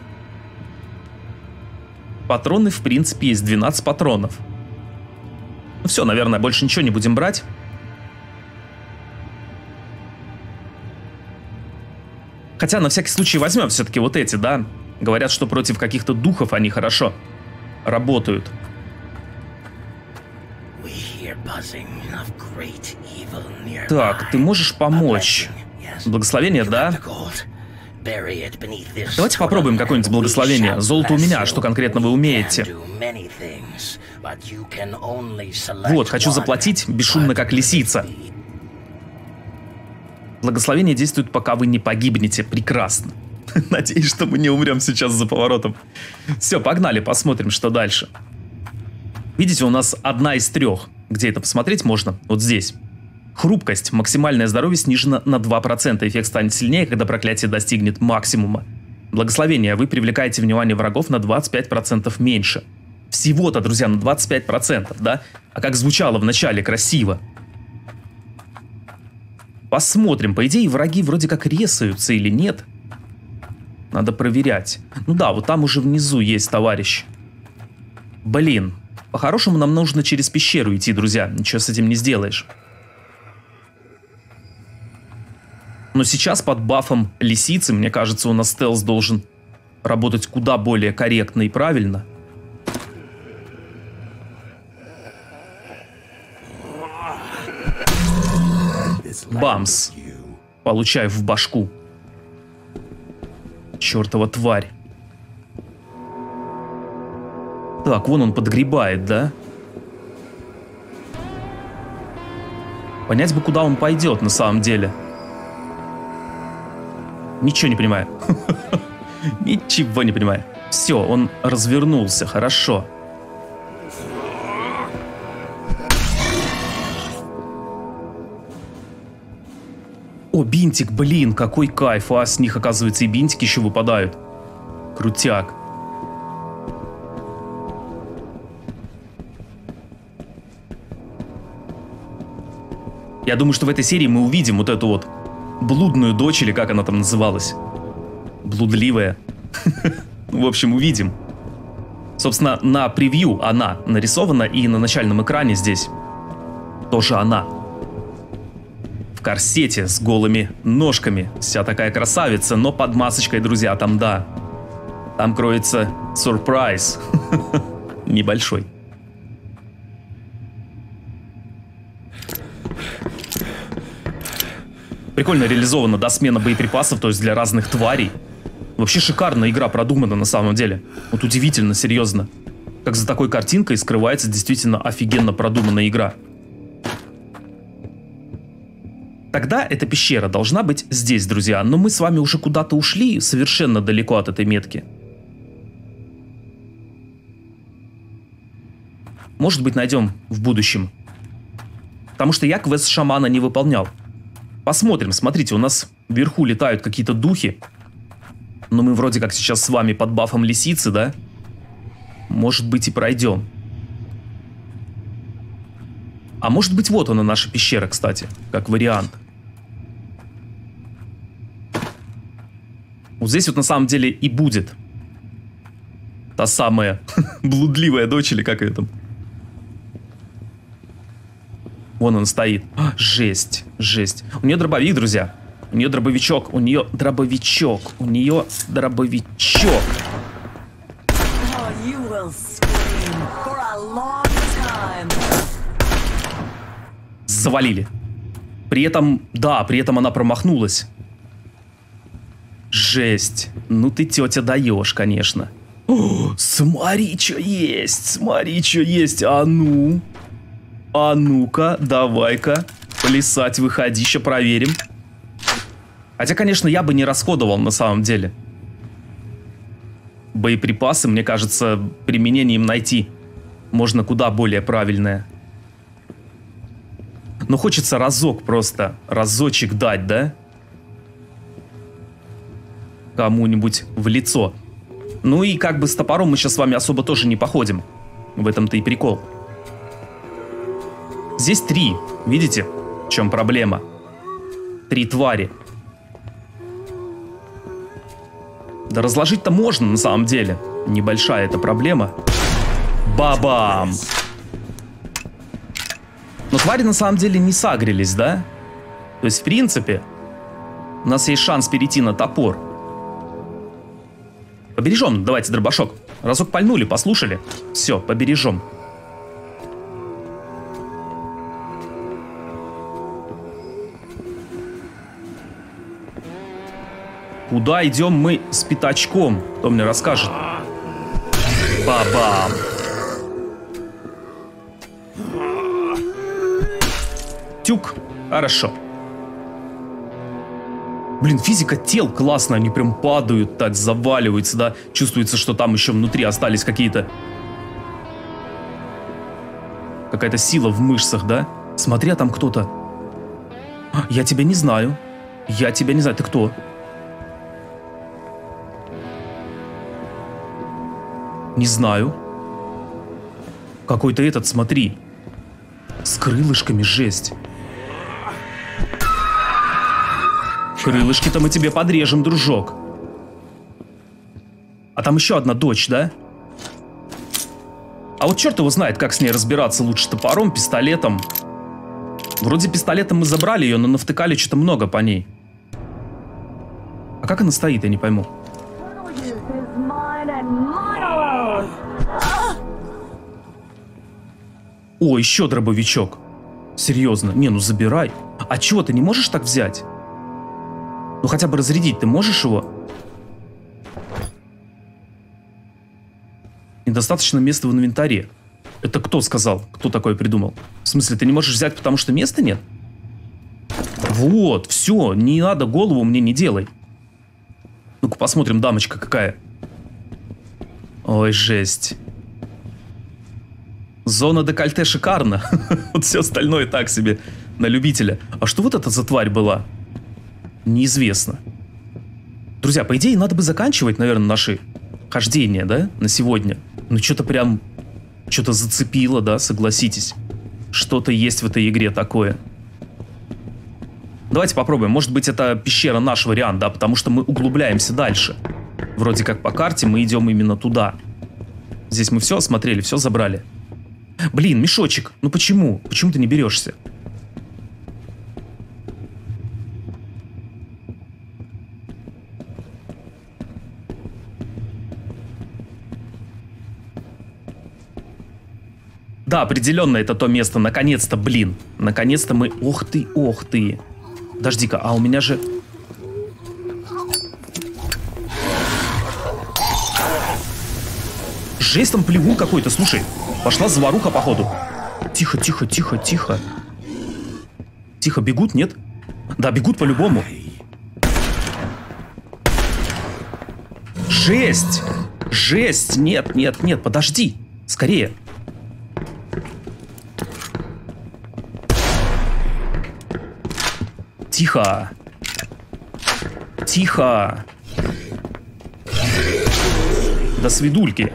[SPEAKER 1] Патроны, в принципе, есть. двенадцать патронов. Ну все, наверное, больше ничего не будем брать. Хотя на всякий случай возьмем все-таки вот эти, да? Говорят, что против каких-то духов они хорошо работают. Так, ты можешь помочь. Благословение, да? Давайте попробуем какое-нибудь благословение. Золото у меня, что конкретно вы умеете? Вот, хочу заплатить бесшумно, как лисица. Благословение действует, пока вы не погибнете. Прекрасно. Надеюсь, что мы не умрем сейчас за поворотом. Все, погнали, посмотрим, что дальше. Видите, у нас одна из трех. Где это посмотреть можно? Вот здесь. Хрупкость. Максимальное здоровье снижено на два процента. Эффект станет сильнее, когда проклятие достигнет максимума. Благословение. Вы привлекаете внимание врагов на двадцать пять процентов меньше. Всего-то, друзья, на двадцать пять процентов, да? А как звучало в начале, красиво. Посмотрим. По идее, враги вроде как ресаются или нет. Надо проверять. Ну да, вот там уже внизу есть товарищ. Блин. По-хорошему нам нужно через пещеру идти, друзья. Ничего с этим не сделаешь. Но сейчас под бафом лисицы, мне кажется, у нас стелс должен работать куда более корректно и правильно. Бамс. Получай в башку. Чертова тварь. Так, вон он подгребает, да? Понять бы, куда он пойдет на самом деле. Ничего не понимаю. Ничего не понимаю. Все, он развернулся, хорошо. О, бинтик, блин, какой кайф. А с них, оказывается, и бинтики еще выпадают. Крутяк. Я думаю, что в этой серии мы увидим вот эту вот блудную дочь, или как она там называлась. Блудливая. В общем, увидим. Собственно, на превью она нарисована, и на начальном экране здесь тоже она. В корсете с голыми ножками. Вся такая красавица, но под масочкой, друзья, там да. Там кроется сюрприз. Небольшой. Прикольно реализована, да, смена боеприпасов, то есть для разных тварей. Вообще шикарная игра, продумана на самом деле. Вот удивительно, серьезно. Как за такой картинкой скрывается действительно офигенно продуманная игра. Тогда эта пещера должна быть здесь, друзья. Но мы с вами уже куда-то ушли, совершенно далеко от этой метки. Может быть, найдем в будущем. Потому что я квест шамана не выполнял. Посмотрим, смотрите, у нас вверху летают какие-то духи. Но мы вроде как сейчас с вами под бафом лисицы, да? Может быть, и пройдем. А может быть, вот она, наша пещера, кстати, как вариант. Вот здесь вот на самом деле и будет Та самая блудливая дочь, или как ее там? Вон он стоит. А, жесть, жесть. У нее дробовик, друзья. У нее дробовичок, у нее дробовичок, у нее дробовичок. Завалили. При этом, да, при этом она промахнулась. Жесть. Ну ты, тетя, даешь, конечно. О, смотри, что есть, смотри, что есть. А ну, а ну-ка, давай-ка, плясать, выходи, еще проверим. Хотя, конечно, я бы не расходовал на самом деле. Боеприпасы, мне кажется, применение им найти можно куда более правильное. Но хочется разок просто, разочек дать, да? Кому-нибудь в лицо. Ну и как бы с топором мы сейчас с вами особо тоже не походим. В этом-то и прикол. Здесь три. Видите, в чем проблема? Три твари. Да разложить-то можно на самом деле. Небольшая эта проблема. Бабам! Но твари на самом деле не сагрились, да? То есть, в принципе, у нас есть шанс перейти на топор. Побережем, давайте, дробашок. Разок пальнули, послушали. Все, побережем. Куда идем мы с пятачком? Кто мне расскажет? Бабам! Тюк. Хорошо. Блин, физика тел классно, они прям падают, так заваливаются, да? Чувствуется, что там еще внутри остались какие-то... Какая-то сила в мышцах, да? Смотри, а там кто-то. Я тебя не знаю. Я тебя не знаю. Ты кто? Не знаю. Какой-то этот, смотри. С крылышками, жесть. Крылышки-то мы тебе подрежем, дружок. А там еще одна дочь, да? А вот черт его знает, как с ней разбираться лучше, топором, пистолетом. Вроде пистолетом мы забрали ее, но навтыкали что-то много по ней. А как она стоит, я не пойму. О, еще дробовичок. Серьезно. Не, ну забирай. А чего, ты не можешь так взять? Ну хотя бы разрядить ты можешь его? Недостаточно места в инвентаре. Это кто сказал? Кто такое придумал? В смысле, ты не можешь взять, потому что места нет? Вот, все, не надо, голову мне не делай. Ну-ка посмотрим, дамочка какая. Ой, жесть. Зона декольте шикарно. Вот все остальное так себе, на любителя. А что вот это за тварь была? Неизвестно. Друзья, по идее, надо бы заканчивать, наверное, наши хождения, да, на сегодня. Ну, что-то прям, что-то зацепило, да, согласитесь. Что-то есть в этой игре такое. Давайте попробуем. Может быть, это пещера наш вариант, да, потому что мы углубляемся дальше. Вроде как по карте мы идем именно туда. Здесь мы все осмотрели, все забрали. Блин, мешочек. Ну почему? Почему ты не берешься? Да, определенно это то место. Наконец-то, блин. Наконец-то мы... Ох ты, ох ты. Подожди-ка, а у меня же... Жесть, там плевун какой-то, слушай. Пошла заваруха, походу. Тихо, тихо, тихо, тихо. Тихо, бегут, нет? Да, бегут по-любому. Жесть! Жесть! Нет, нет, нет, подожди. Скорее. Тихо. Тихо. До свидульки.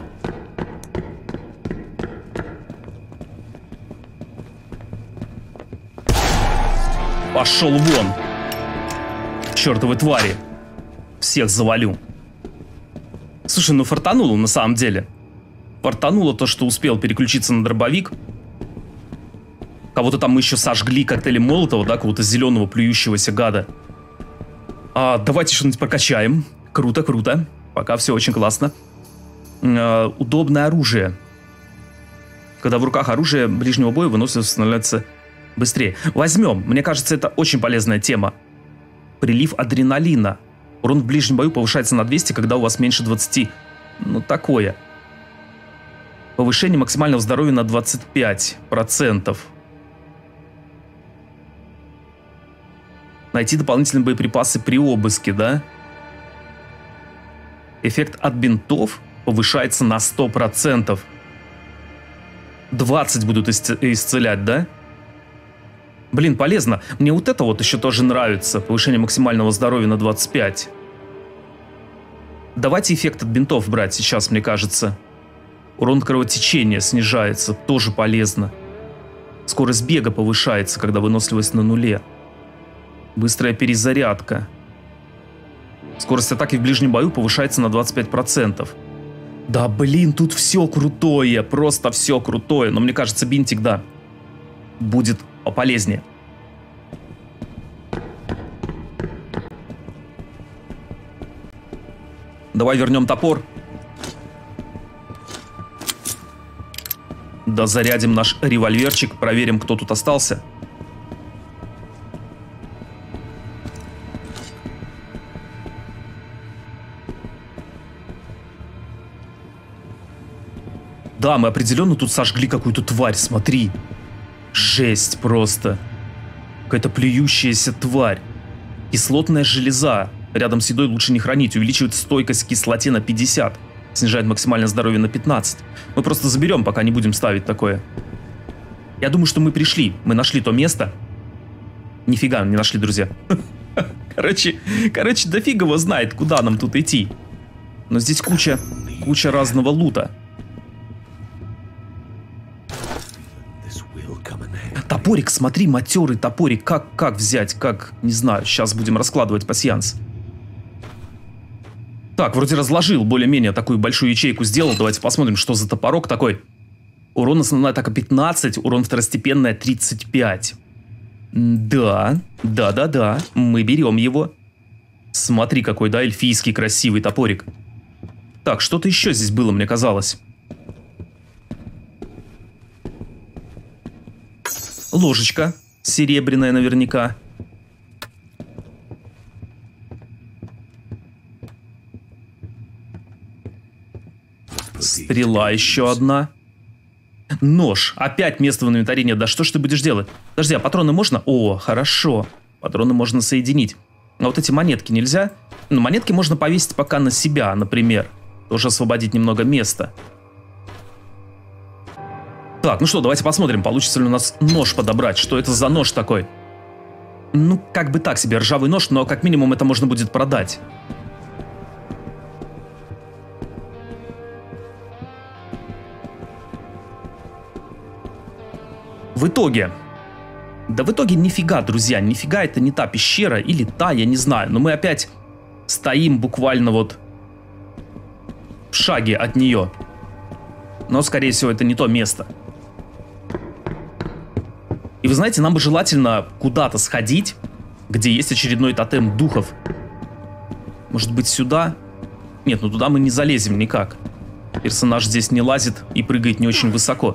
[SPEAKER 1] Пошел вон. Чертовы твари. Всех завалю. Слушай, ну фартануло на самом деле. Фартануло то, что успел переключиться на дробовик. Кого-то там мы еще сожгли коктейлем Молотова, да, какого-то зеленого плюющегося гада. А, давайте что-нибудь прокачаем. Круто, круто. Пока все очень классно. А, удобное оружие. Когда в руках оружие ближнего боя, выносливость становится быстрее. Возьмем. Мне кажется, это очень полезная тема. Прилив адреналина. Урон в ближнем бою повышается на двести, когда у вас меньше двадцати. Ну, такое. Повышение максимального здоровья на двадцать пять процентов. Найти дополнительные боеприпасы при обыске, да? Эффект от бинтов повышается на сто процентов. двадцать будут исц- исцелять, да? Блин, полезно. Мне вот это вот еще тоже нравится. Повышение максимального здоровья на двадцать пять. Давайте эффект от бинтов брать сейчас, мне кажется. Урон кровотечения снижается. Тоже полезно. Скорость бега повышается, когда выносливость на нуле. Быстрая перезарядка. Скорость атаки в ближнем бою повышается на двадцать пять процентов. Да блин, тут все крутое. Просто все крутое. Но мне кажется, бинтик, да, будет полезнее. Давай вернем топор. Да зарядим наш револьверчик. Проверим, кто тут остался. Да, мы определенно тут сожгли какую-то тварь, смотри. Жесть просто. Какая-то плюющаяся тварь. Кислотная железа. Рядом с едой лучше не хранить. Увеличивает стойкость к кислоте на пятьдесят. Снижает максимальное здоровье на пятнадцать. Мы просто заберем, пока не будем ставить такое. Я думаю, что мы пришли. Мы нашли то место. Нифига не нашли, друзья. Короче, короче, да фиг его знает, куда нам тут идти. Но здесь куча, куча разного лута. Топорик, смотри, матерый топорик. Как, как взять, как, не знаю. Сейчас будем раскладывать пасьянс. Так, вроде разложил, более-менее такую большую ячейку сделал. Давайте посмотрим, что за топорок такой. Урон основная атака пятнадцать, урон второстепенная тридцать пять. Да, да-да-да, мы берем его. Смотри, какой, да, эльфийский красивый топорик. Так, что-то еще здесь было, мне казалось. Ложечка серебряная наверняка. Стрела еще одна. Нож. Опять место в инвентаре нет. Да что ж ты будешь делать? Подожди, а патроны можно? О, хорошо. Патроны можно соединить. А вот эти монетки нельзя? Ну, монетки можно повесить пока на себя, например. Тоже освободить немного места. Так, ну что, давайте посмотрим, получится ли у нас нож подобрать. Что это за нож такой? Ну, как бы так себе, ржавый нож, но как минимум это можно будет продать. В итоге... Да в итоге нифига, друзья, нифига это не та пещера, или та, я не знаю. Но мы опять стоим буквально вот в шаге от нее. Но, скорее всего, это не то место. И вы знаете, нам бы желательно куда-то сходить, где есть очередной тотем духов. Может быть, сюда? Нет, ну туда мы не залезем никак. Персонаж здесь не лазит и прыгает не очень высоко.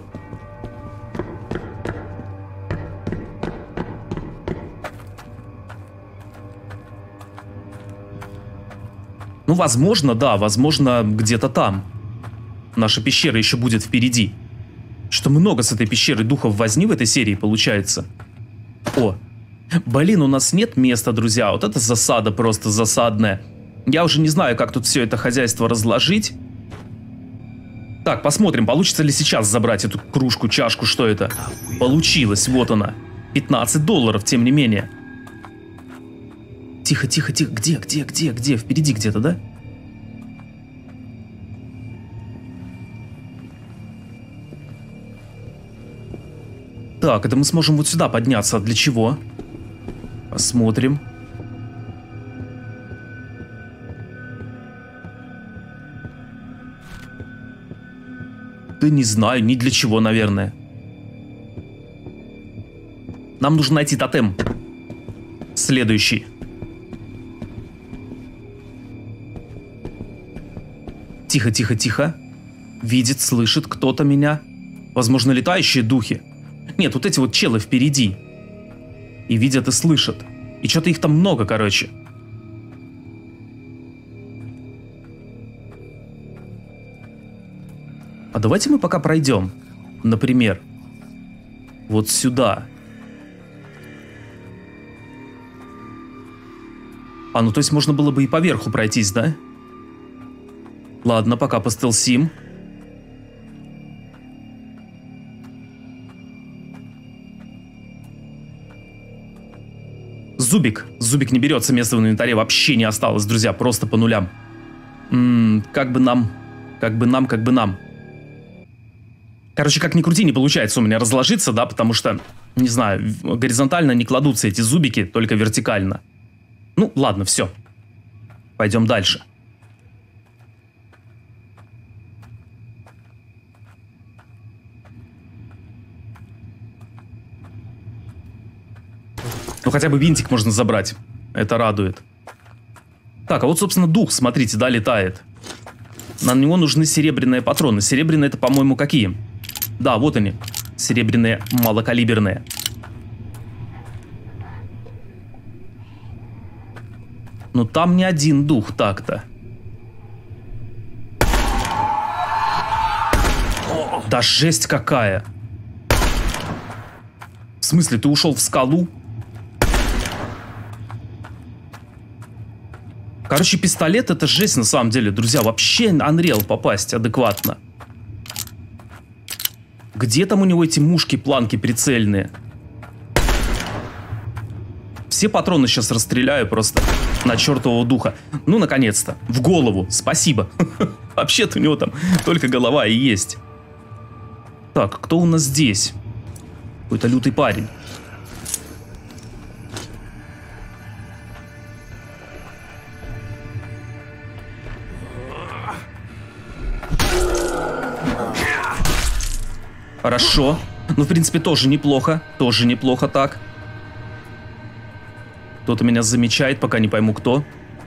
[SPEAKER 1] Ну, возможно, да, возможно, где-то там. Наша пещера еще будет впереди. Что много с этой пещеры духов возни в этой серии получается. О, блин, у нас нет места, друзья. Вот это засада просто засадная. Я уже не знаю, как тут все это хозяйство разложить. Так, посмотрим, получится ли сейчас забрать эту кружку, чашку, что это. Получилось, вот она. пятнадцать долларов, тем не менее. Тихо, тихо, тихо. Где, где, где, где? Впереди где-то, да? Так, это мы сможем вот сюда подняться. Для чего? Посмотрим. Да не знаю, ни для чего, наверное. Нам нужно найти тотем. Следующий. Тихо, тихо, тихо. Видит, слышит кто-то меня. Возможно, летающие духи. Нет, вот эти вот челы впереди. И видят, и слышат. И что-то их там много, короче. А давайте мы пока пройдем. Например, вот сюда. А, ну то есть можно было бы и поверху пройтись, да? Ладно, пока постелсим. Зубик. Зубик не берется, места в инвентаре вообще не осталось, друзья, просто по нулям. М-м, как бы нам, как бы нам, как бы нам. Короче, как ни крути, не получается у меня разложиться, да, потому что, не знаю, горизонтально не кладутся эти зубики, только вертикально. Ну, ладно, все. Пойдем дальше. Ну, хотя бы винтик можно забрать. Это радует. Так, а вот, собственно, дух, смотрите, да, летает. На него нужны серебряные патроны. Серебряные это, по-моему, какие? Да, вот они. Серебряные малокалиберные. Но там не один дух так-то. Да жесть какая. В смысле, ты ушел в скалу? Короче, пистолет это жесть на самом деле, друзья. Вообще Unreal попасть адекватно. Где там у него эти мушки, планки прицельные? Все патроны сейчас расстреляю просто на чертового духа. Ну, наконец-то. В голову. Спасибо. Вообще-то у него там только голова и есть. Так, кто у нас здесь? Какой-то лютый парень. Хорошо. Ну, в принципе, тоже неплохо. Тоже неплохо так. Кто-то меня замечает, пока не пойму кто.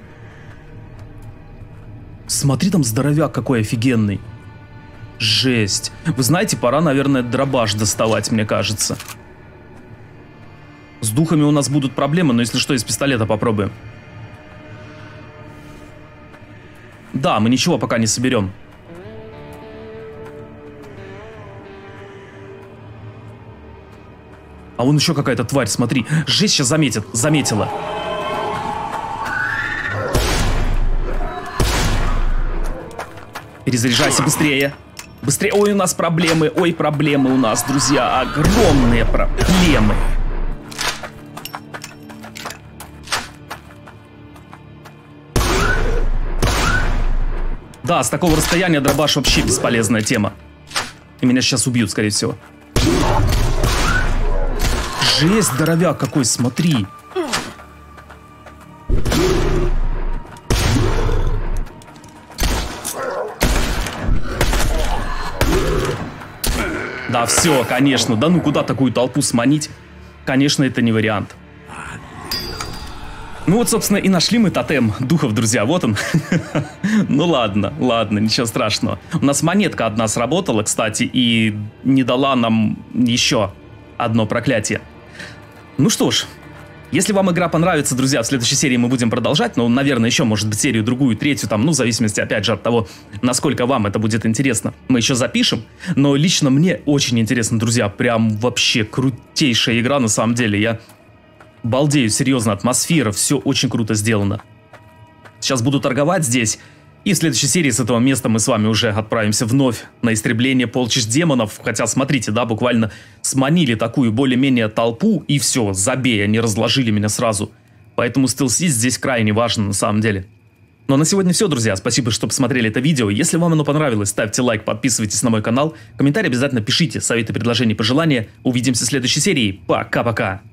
[SPEAKER 1] Смотри, там здоровяк какой офигенный. Жесть. Вы знаете, пора, наверное, дробаш доставать, мне кажется. С духами у нас будут проблемы, но если что, из пистолета попробуем. Да, мы ничего пока не соберем. А вон еще какая-то тварь, смотри. Жесть сейчас заметит, заметила. Перезаряжайся быстрее. Быстрее. Ой, у нас проблемы. Ой, проблемы у нас, друзья. Огромные проблемы. Да, с такого расстояния дробаш вообще бесполезная тема. И меня сейчас убьют, скорее всего. Жесть, здоровяк какой, смотри. Да, все, конечно. Да ну куда такую толпу сманить? Конечно, это не вариант. Ну вот, собственно, и нашли мы тотем духов, друзья. Вот он. Ну ладно, ладно, ничего страшного. У нас монетка одна сработала, кстати, и не дала нам еще одно проклятие. Ну что ж, если вам игра понравится, друзья, в следующей серии мы будем продолжать. Ну, наверное, еще, может быть, серию другую, третью, там, ну, в зависимости, опять же, от того, насколько вам это будет интересно. Мы еще запишем, но лично мне очень интересно, друзья. Прям вообще крутейшая игра, на самом деле. Я балдею, серьезно, атмосфера, все очень круто сделано. Сейчас буду торговать здесь. И в следующей серии с этого места мы с вами уже отправимся вновь на истребление полчищ демонов. Хотя, смотрите, да, буквально сманили такую более-менее толпу, и все, забей, они разложили меня сразу. Поэтому стелсить здесь крайне важно на самом деле. Ну а на сегодня все, друзья. Спасибо, что посмотрели это видео. Если вам оно понравилось, ставьте лайк, подписывайтесь на мой канал. Комментарии обязательно пишите, советы, предложения, пожелания. Увидимся в следующей серии. Пока-пока.